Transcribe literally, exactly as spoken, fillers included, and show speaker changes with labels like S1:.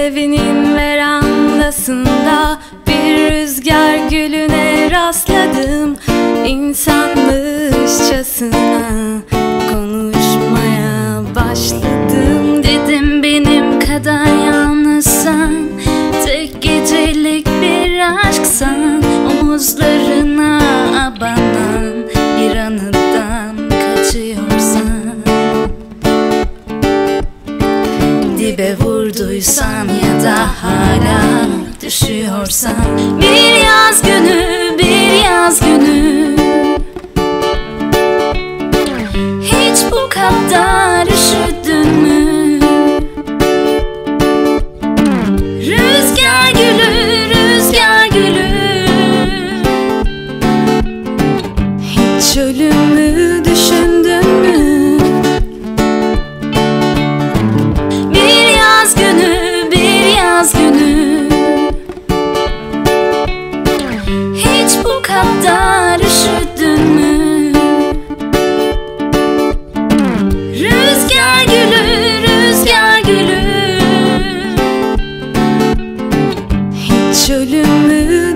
S1: Evinin verandasında bir rüzgar gülüne rastladım. İnsanmışçasına konuşmaya başladım. Dedim benim kadar yalnızsan, tek gecelik bir aşksan, omuzlarına abanan bir anıdan kaçıyorsan, dibe vurduysan ya da hala düşüyorsan, bir yaz günü, bir yaz günü, hiç bu kadar üşüdün mü? Rüzgar gülü, rüzgar gülü, hiç ölümü düşündün mü? Bir yaz günü, bir yaz günü, hiç bu kadar üşüdün mü? Rüzgar gülü, rüzgar gülü, hiç ölümü